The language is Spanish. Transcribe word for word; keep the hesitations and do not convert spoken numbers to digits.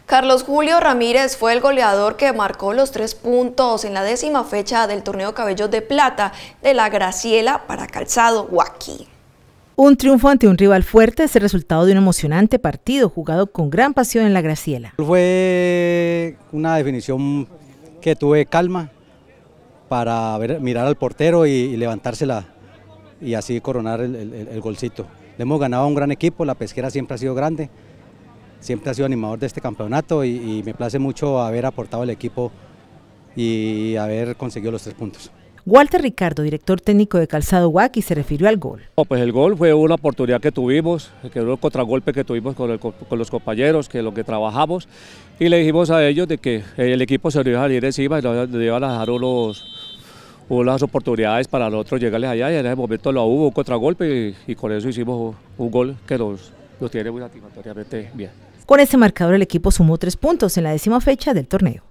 Carlos Julio Ramírez fue el goleador que marcó los tres puntos en la décima fecha del torneo Cabellos de Plata de la Graciela para Calzado Huaki. Un triunfo ante un rival fuerte es el resultado de un emocionante partido jugado con gran pasión en la Graciela. Fue una definición que tuve calma para ver, mirar al portero y, y levantársela y así coronar el, el, el golcito. Le hemos ganado a un gran equipo, la Pesquera siempre ha sido grande, siempre ha sido animador de este campeonato y, y me place mucho haber aportado al equipo y haber conseguido los tres puntos. Walter Ricardo, director técnico de Calzado Huaki, se refirió al gol. No, pues el gol fue una oportunidad que tuvimos, que fue el contragolpe que tuvimos con, el, con los compañeros, que lo que trabajamos, y le dijimos a ellos de que el equipo se iba a salir encima y nos iban a dejar unos, unas oportunidades para nosotros llegarles allá, y en ese momento lo hubo un contragolpe y, y con eso hicimos un gol que nos, nos tiene muy satisfactoriamente bien. Con ese marcador el equipo sumó tres puntos en la décima fecha del torneo.